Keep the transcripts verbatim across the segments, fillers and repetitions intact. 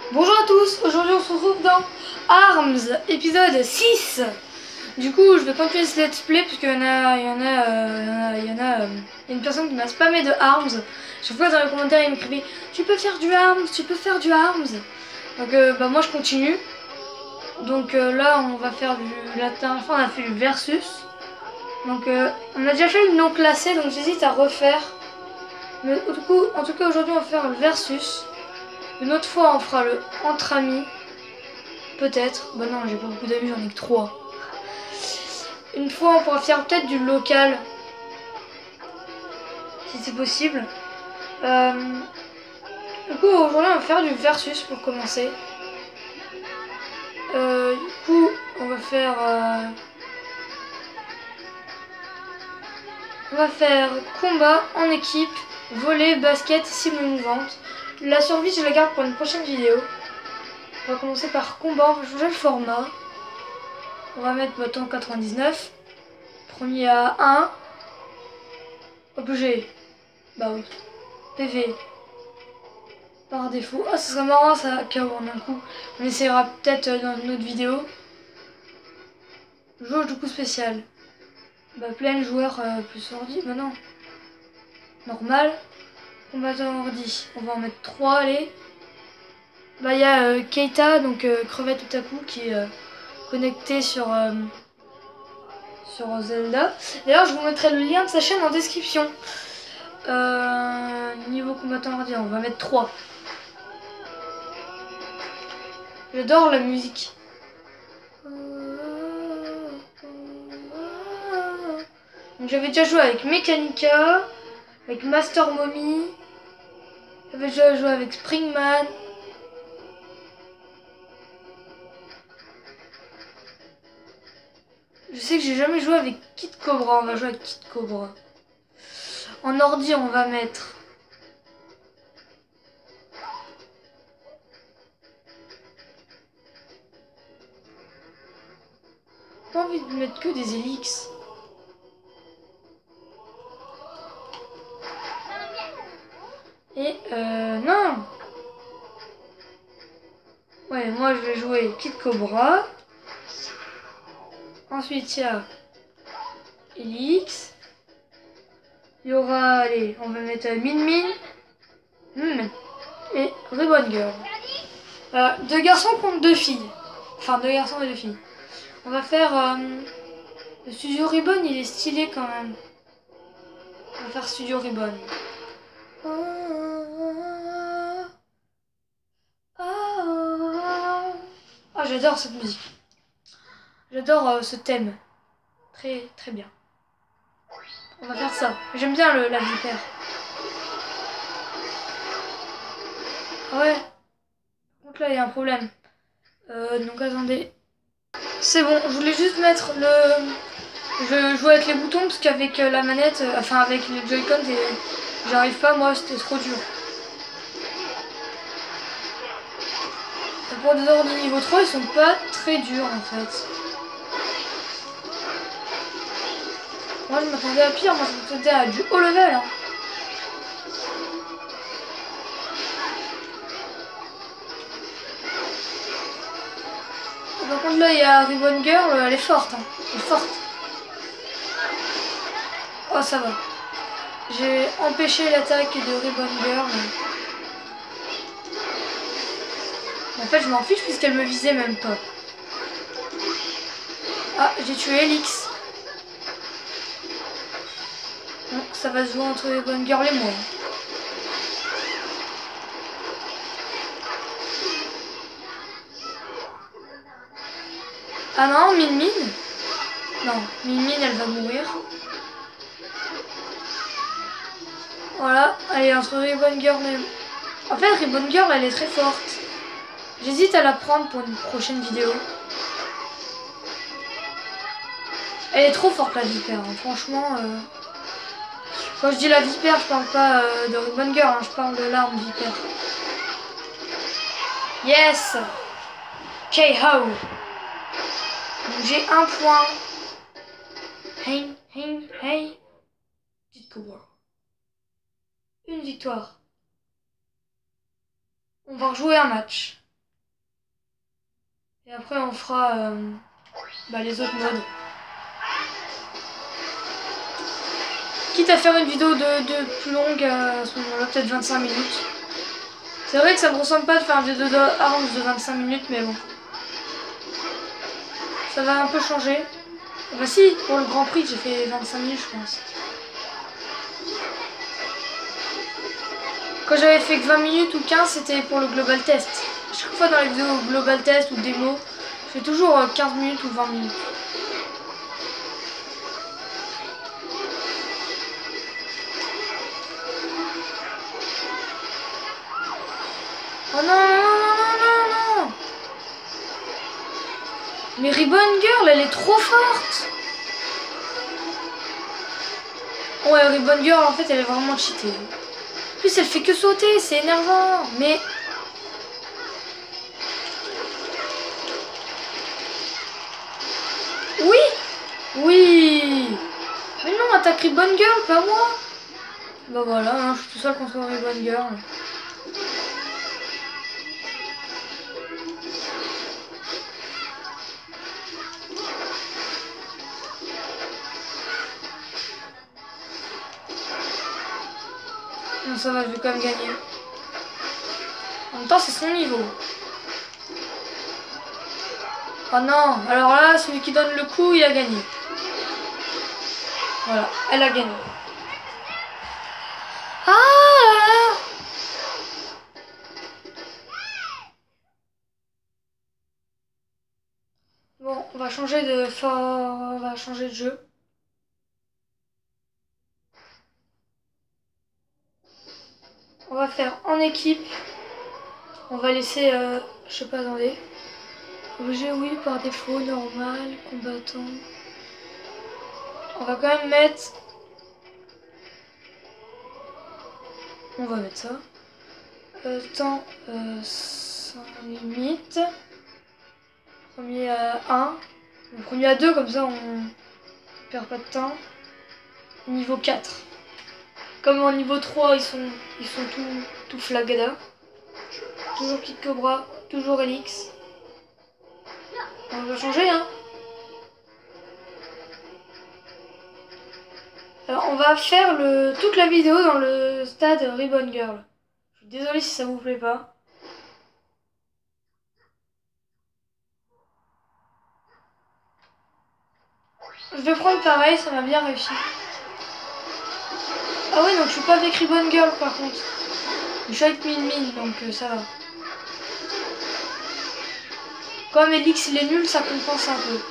Bonjour à tous, aujourd'hui on se retrouve dans Arms, épisode six. Du coup je vais continuer ce let's play parce qu'il y en a, il y en a, euh, il y en a, il y en a, euh, il y a une personne qui m'a spammé de Arms. Chaque fois dans les commentaires il m'écrivait tu peux faire du Arms, tu peux faire du Arms. Donc euh, bah moi je continue. Donc euh, là on va faire du, la dernière fois on a fait du versus. Donc euh, on a déjà fait le non classé donc j'hésite à refaire. Mais du coup, en tout cas aujourd'hui on va faire le versus. Une autre fois on fera le entre amis. Peut-être. Bah non, j'ai pas beaucoup d'amis, j'en ai que trois. Une fois on pourra faire peut-être du local. Si c'est possible. Euh, du coup aujourd'hui on va faire du versus pour commencer. Euh, du coup on va faire... Euh, on va faire combat en équipe, volley, basket, cible mouvante. La survie je la garde pour une prochaine vidéo. On va commencer par combat, on va changer le format. On va mettre bâton quatre-vingt-dix-neuf. Premier à un. Objet. Bah oui. P V. Par défaut. Ah, ce serait marrant ça, K O en un coup. On essaiera peut-être dans une autre vidéo. Jauge de coup spécial. Bah plein joueur euh, plus ordi. Bah non. Normal. Combattant ordi. On va en mettre trois, allez. Bah il y a euh, Keita, donc euh, crevette otaku, qui est euh, connecté sur, euh, sur Zelda. D'ailleurs je vous mettrai le lien de sa chaîne en description. Euh, niveau combattant ordi, on va mettre trois. J'adore la musique. J'avais déjà joué avec Mechanica, avec Master Mommy, j'avais déjà joué avec Springman. Je sais que j'ai jamais joué avec Kid Cobra, on va jouer avec Kid Cobra. En ordi, on va mettre... Pas envie de mettre que des Elix. Et euh, non. Ouais, moi je vais jouer Kid Cobra. Ensuite, il y a Elix. Il y aura, allez, on va mettre Min Min. Hmm. Et Ribbon Girl. Euh, deux garçons contre deux filles. Enfin, deux garçons et deux filles. On va faire... Euh, le Studio Ribbon, il est stylé quand même. On va faire Studio Ribbon. Ah, j'adore cette musique. J'adore euh, ce thème. Très, très bien. On va faire ça. J'aime bien le, la vipère. Ah ouais. Donc là, il y a un problème. Euh, donc attendez. C'est bon, je voulais juste mettre le... Je jouais avec les boutons parce qu'avec la manette, euh, enfin avec les Joy-Con, j'arrive pas, moi c'était trop dur. Pour des ordres de niveau trois, ils sont pas très durs en fait. Moi je m'attendais à pire, moi je m'attendais à du haut level. Hein. Par contre là il y a Ribbon Girl, elle est forte. Hein. Elle est forte. Oh ça va. J'ai empêché l'attaque de Ribbon Girl. En fait, je m'en fiche puisqu'elle me visait même pas. Ah, j'ai tué Elix. Bon, ça va se jouer entre Ribbon Girl et moi. Ah non, Min Min. Non, Min Min, elle va mourir. Voilà, allez, entre Ribbon Girl et... En fait, Ribbon Girl, elle est très forte. J'hésite à la prendre pour une prochaine vidéo. Elle est trop forte, la vipère, hein. Franchement. Euh... Quand je dis la vipère, je parle pas euh, de Ribbon Girl, hein. Je parle de l'arme vipère. Yes! K O! J'ai un point. Hey, hey, hey. Petite Cobra. Une victoire. On va rejouer un match. Et après on fera euh, bah, les autres modes. Quitte à faire une vidéo de, de plus longue à ce moment-là, peut-être vingt-cinq minutes. C'est vrai que ça me ressemble pas de faire une vidéo de Arms de vingt-cinq minutes, mais bon. Ça va un peu changer. Bah si, pour le Grand Prix, j'ai fait vingt-cinq minutes, je pense. Quand j'avais fait que vingt minutes ou quinze, c'était pour le Global Test. À chaque fois dans les vidéos Global Test ou démo, je fais toujours quinze minutes ou vingt minutes. Oh non, non, non, non, non. Mais Ribbon Girl, elle est trop forte. Ouais, Ribbon Girl, en fait, elle est vraiment cheatée. En plus, elle fait que sauter, c'est énervant. Mais... Oui. Oui. Mais non, attaque Ribbon Girl, pas moi. Bah voilà, hein, je suis tout seul contre Ribbon Girl. Non, ça va, je vais quand même gagner. En même temps, c'est son niveau. Oh non, alors là, celui qui donne le coup, il a gagné. Voilà, elle a gagné. Ah là là. Bon, on va changer de for... on va changer de jeu. On va faire en équipe. On va laisser, euh, je sais pas, attendez. Objet, oui, par défaut, normal, combattant. On va quand même mettre... On va mettre ça. Euh, temps euh, sans limite. Premier à un. Le premier à deux, comme ça on perd pas de temps. Niveau quatre. Comme en niveau trois, ils sont, ils sont tout, tout flagada. Toujours Kid Cobra, toujours Elix. On va changer, hein. Alors, on va faire le, toute la vidéo dans le stade Ribbon Girl. Je suis désolée si ça vous plaît pas. Je vais prendre pareil, ça m'a bien réussi. Ah oui, donc je suis pas avec Ribbon Girl par contre. Je suis avec Min Min, donc euh, ça va. Comme Elix il est nul, ça compense un peu.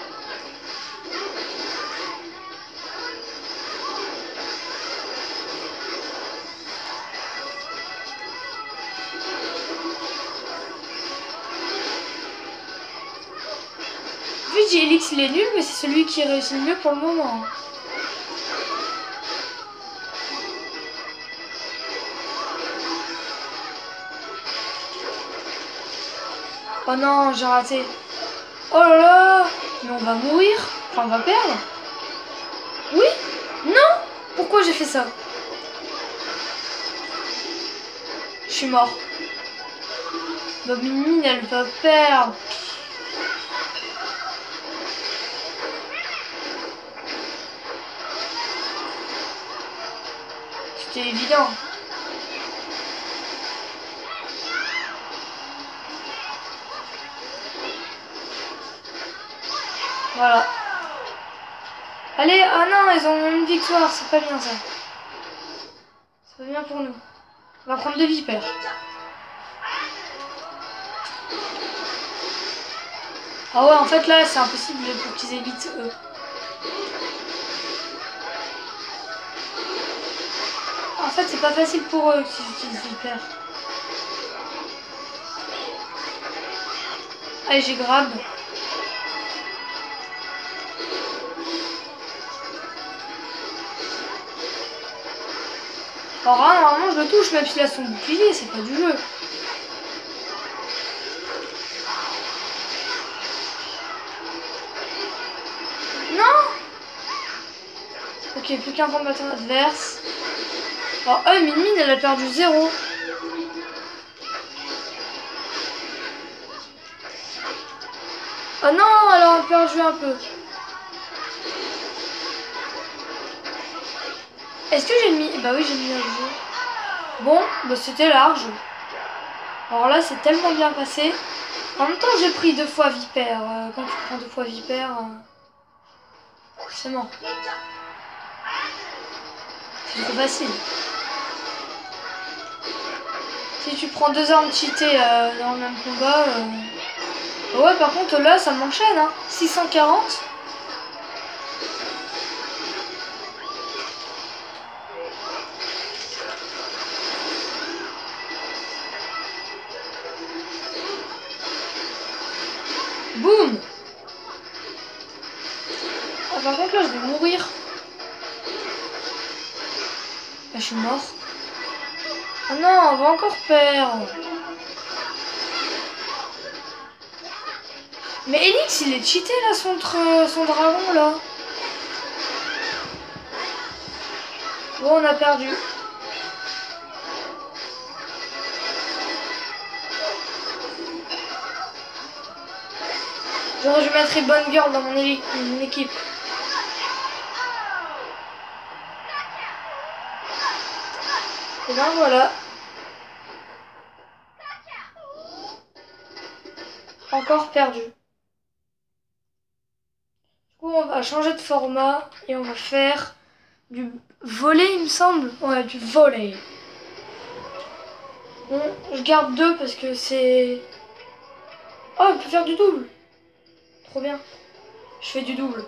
Vu que Elix il est nul, mais c'est celui qui réussit le mieux pour le moment. Oh non, j'ai raté. Oh là là. Mais on va mourir. Enfin, on va perdre. Oui? Non? Pourquoi j'ai fait ça? Je suis mort. Bah, Mimine, elle va perdre. C'était évident. Voilà. Allez, ah non, ils ont une victoire, c'est pas bien ça. C'est pas bien pour nous. On va prendre deux vipères. Ah ouais, en fait là, c'est impossible pour qu'ils évitent eux. En fait, c'est pas facile pour eux s'ils utilisent vipères. Allez, j'ai grab. Alors là, normalement, je le touche, même s'il a son bouclier, c'est pas du jeu. Non. Ok, plus qu'un combattant adverse. Alors, eux, Min Min, elle a perdu zéro. Ah non, elle a perdu un peu. Est-ce que j'ai mis... Bah oui, j'ai mis un jeu. Bon, bah c'était large. Alors là, c'est tellement bien passé. En même temps, j'ai pris deux fois Vipère. Euh, quand tu prends deux fois Vipère, euh, c'est mort. C'est trop facile. Si tu prends deux armes cheatées euh, dans le même combat... Euh... Ouais, par contre, là, ça m'enchaîne. Hein. six cent quarante. Boum. Ah, par contre, là, je vais mourir. Là, je suis mort. Ah non, on va encore perdre. Mais Elix, il est cheaté là, son, son dragon là. Bon, on a perdu. Genre, je mettrai bonne girl dans mon, mon équipe. Et ben voilà. Encore perdu. Du coup, on va changer de format et on va faire du volley, il me semble. Ouais, du volley. Bon, je garde deux parce que c'est... Oh, on peut faire du double. Trop bien. Je fais du double.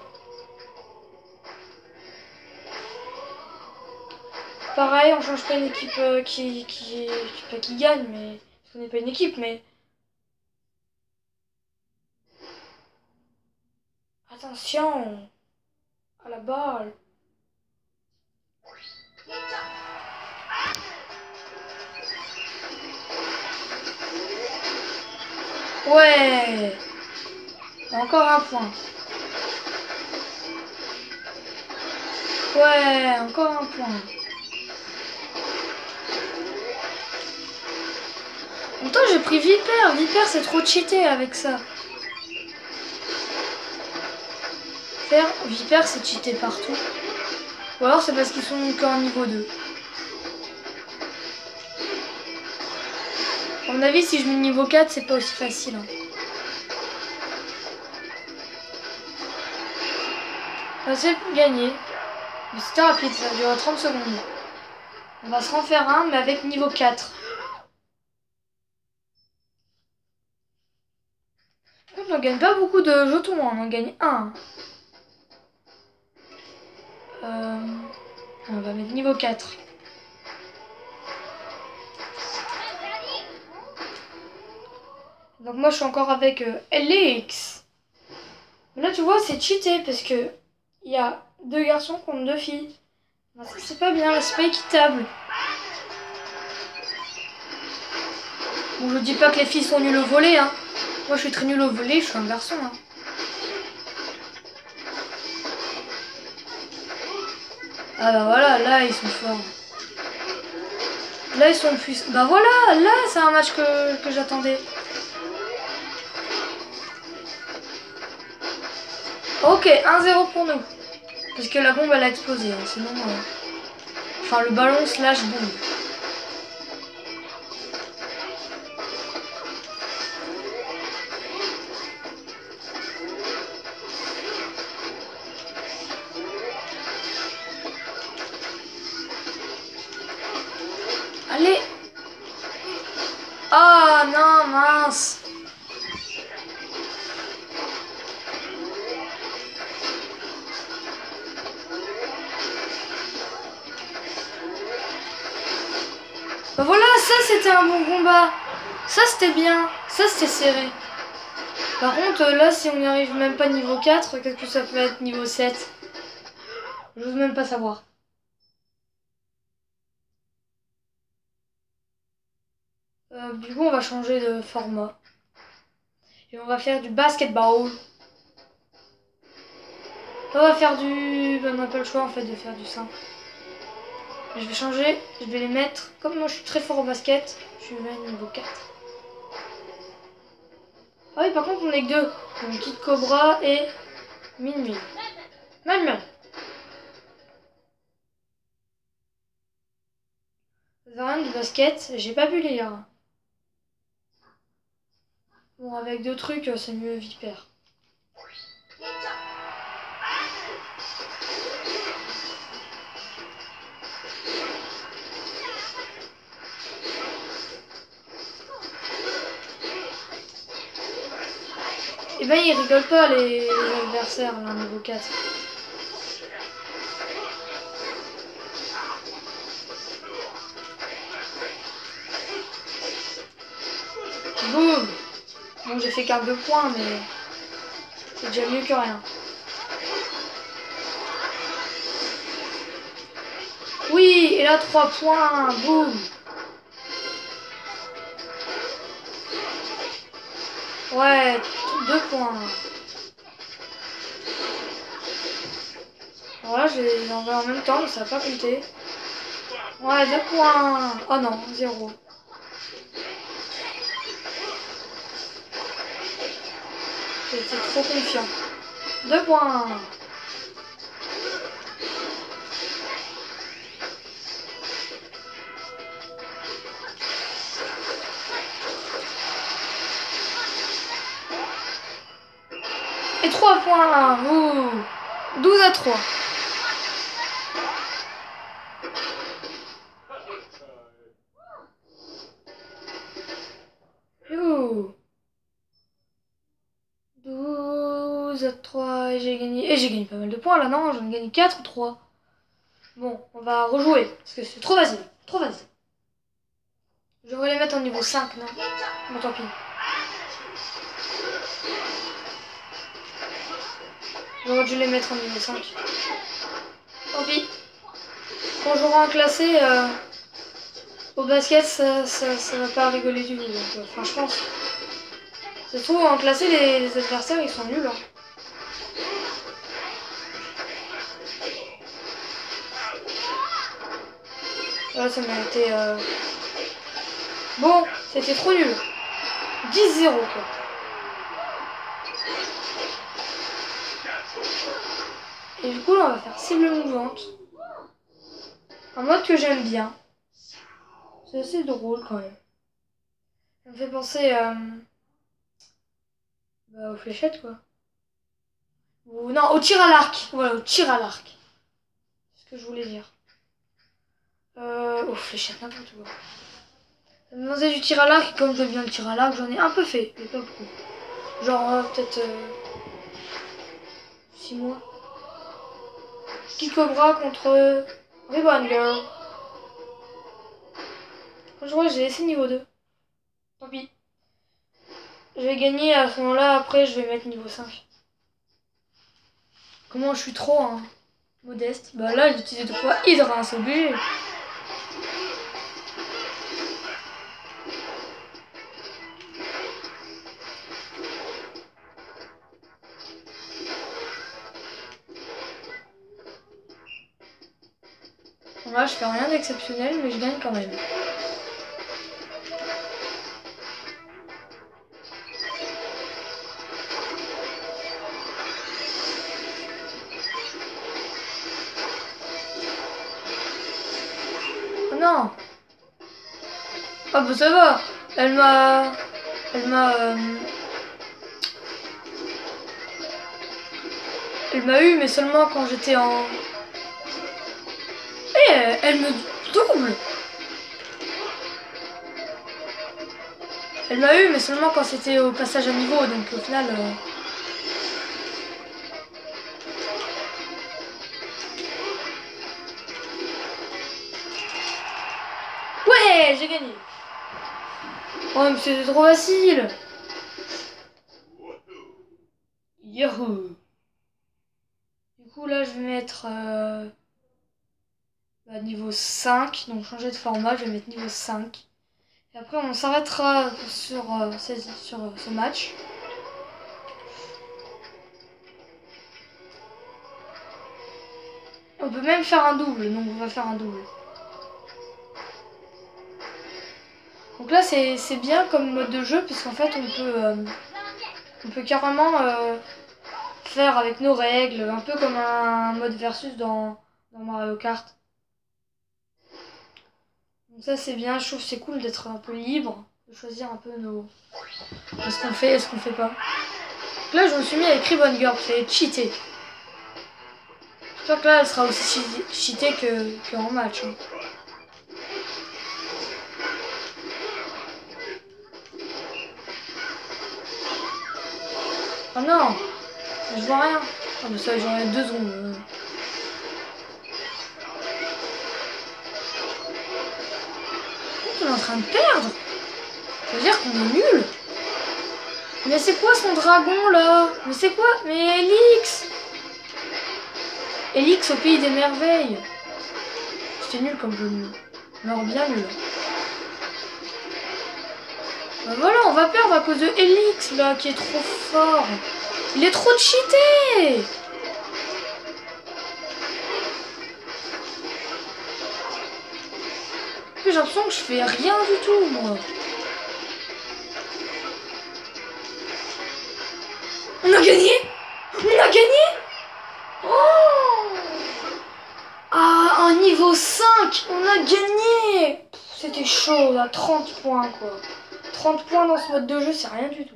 Pareil, on change pas une équipe euh, qui, qui, qui, pas qui gagne, mais... Parce qu'on n'est pas une équipe, mais... Attention à la balle. Ouais. Encore un point. Ouais, encore un point. En même temps, j'ai pris Vipère. Vipère, c'est trop cheaté avec ça. Faire Vipère, c'est cheaté partout. Ou alors, c'est parce qu'ils sont qu'en niveau deux. À mon avis, si je mets niveau quatre, c'est pas aussi facile. Hein. Enfin, c'est gagné. Mais c'était rapide, ça a duré trente secondes. On va se refaire un, mais avec niveau quatre. On ne gagne pas beaucoup de jetons, on en gagne un. Euh, on va mettre niveau quatre. Donc moi je suis encore avec euh, Elix. Mais là tu vois c'est cheaté parce que il y a deux garçons contre deux filles. Ben, ça c'est pas bien, c'est pas équitable. Bon je dis pas que les filles sont nulles au volley hein. Moi je suis très nul au volley, je suis un garçon hein. Ah bah voilà, là ils sont forts. Là ils sont plus... Bah voilà, là c'est un match que, que j'attendais. Ok, un zéro pour nous. Parce que la bombe elle a explosé, hein. Sinon... Euh... Enfin le ballon slash bombe. Allez. Ah oh, non, mince. Bah voilà, ça c'était un bon combat. Ça c'était bien. Ça c'était serré. Par contre, là, si on n'y arrive même pas niveau quatre, qu'est-ce que ça peut être niveau sept? J'ose même pas savoir. Euh, du coup, on va changer de format. Et on va faire du basketball. On va faire du... On n'a pas le choix, en fait, de faire du simple. Je vais changer, je vais les mettre... Comme moi, je suis très fort au basket, je vais mettre niveau quatre. Ah oui, par contre, on est que deux. Donc, Kid Cobra et Min Min. Min Min. Rien du basket, j'ai pas pu lire. Bon, avec deux trucs, c'est mieux Vipère. Et ben ils rigolent pas les, les adversaires, là, niveau quatre. Boum. Bon, j'ai fait qu'un deux points, mais c'est déjà mieux que rien. Oui, et là trois points, boum. Ouais, deux points. Voilà, j'ai envoyé en même temps, mais ça n'a pas compté. Ouais, deux points. Oh non, zéro. J'étais trop confiant. Deux points. Et trois points. Ouh. douze à trois. Ouh. douze à trois. Et j'ai gagné. Et j'ai gagné pas mal de points là, non? J'en ai gagné quatre ou trois. Bon, on va rejouer. Parce que c'est trop facile. Trop facile. Je devrais les mettre en niveau cinq, non? Bon, tant pis. J'aurais dû les mettre en niveau cinq. Tant pis. Quand j'aurai un classé, euh, au basket, ça, ça, ça va pas rigoler du tout. Donc, euh, enfin, je pense. Ça se trouve, en classé, les, les adversaires, ils sont nuls. Hein. Là, ça m'a été... Euh... Bon, c'était trop nul. dix zéro, quoi. Et du coup, là, on va faire cible mouvante. Un mode que j'aime bien. C'est assez drôle, quand même. Ça me fait penser euh... bah, aux fléchettes, quoi. Ou non, au tir à l'arc. Voilà, au tir à l'arc. C'est ce que je voulais dire. Euh... aux fléchettes, n'importe quoi. Ça me demandait du tir à l'arc, et comme j'aime bien le tir à l'arc, j'en ai un peu fait, mais pas beaucoup. Genre, euh, peut-être... Euh... six mois. Kid Cobra contre Reborn Girl. Quand je vois, j'ai laissé niveau deux. Tant pis. Je vais gagner à ce moment-là, après je vais mettre niveau cinq. Comment je suis trop hein, modeste. Bah là, j'ai utilisé deux fois Hydra, c'est obligé. Bon, là, je fais rien d'exceptionnel, mais je gagne quand même. Oh non! Ah bah ça va! Elle m'a... Elle m'a... Euh... Elle m'a eu, mais seulement quand j'étais en... Eh, elle me double! Elle m'a eu, mais seulement quand c'était au passage à niveau, donc au final... Euh... Ouais, j'ai gagné! Oh, mais c'était trop facile! Yahoo! Du coup, là, je vais mettre... Euh... Bah, niveau cinq, donc changer de format, je vais mettre niveau cinq. Et après on s'arrêtera sur, euh, ce, sur euh, ce match. On peut même faire un double, donc on va faire un double. Donc là c'est bien comme mode de jeu, puisqu'en fait on peut... Euh, On peut carrément euh, faire avec nos règles, un peu comme un mode versus dans, dans Mario Kart. Donc ça c'est bien, je trouve c'est cool d'être un peu libre, de choisir un peu nos... ce qu'on fait et ce qu'on fait pas. Donc là je me suis mis avec Ribbon Girl, c'est cheaté. J'espère que là elle sera aussi cheatée que, que en match. Hein. Oh non, je vois rien. Ah mais ça j'en ai deux secondes. On est en train de perdre. Ça veut dire qu'on est nul. Mais c'est quoi son dragon là? Mais c'est quoi? Mais Elix Elix au pays des merveilles. C'était nul comme jeu nul. Alors bien nul. Ben voilà, on va perdre à cause de Elix là qui est trop fort. Il est trop cheaté. J'ai l'impression que je fais rien du tout moi. On a gagné. On a gagné. Oh, ah, un niveau cinq. On a gagné. C'était chaud là, trente points quoi. trente points dans ce mode de jeu, c'est rien du tout.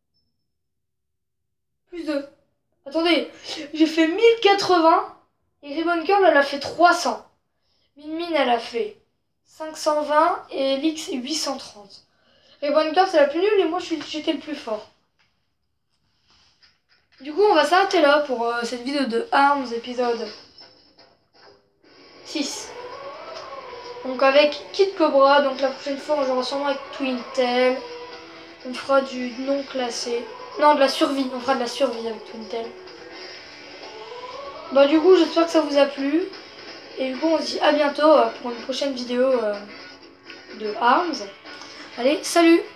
Plus de... Attendez, j'ai fait mille quatre-vingts et Ribbon Girl elle a fait trois cents. Min Min elle a fait cinq cent vingt et Elix huit cent trente. Ribbon Girl c'est la plus nulle et moi j'étais le plus fort. Du coup on va s'arrêter là pour euh, cette vidéo de Arms épisode six. Donc avec Kid Cobra, donc la prochaine fois on jouera sûrement avec Twintel. On fera du non classé. Non, de la survie, on fera de la survie avec Twintel. Bah du coup j'espère que ça vous a plu. Et du coup on se dit à bientôt pour une prochaine vidéo euh, de Arms. Allez, salut!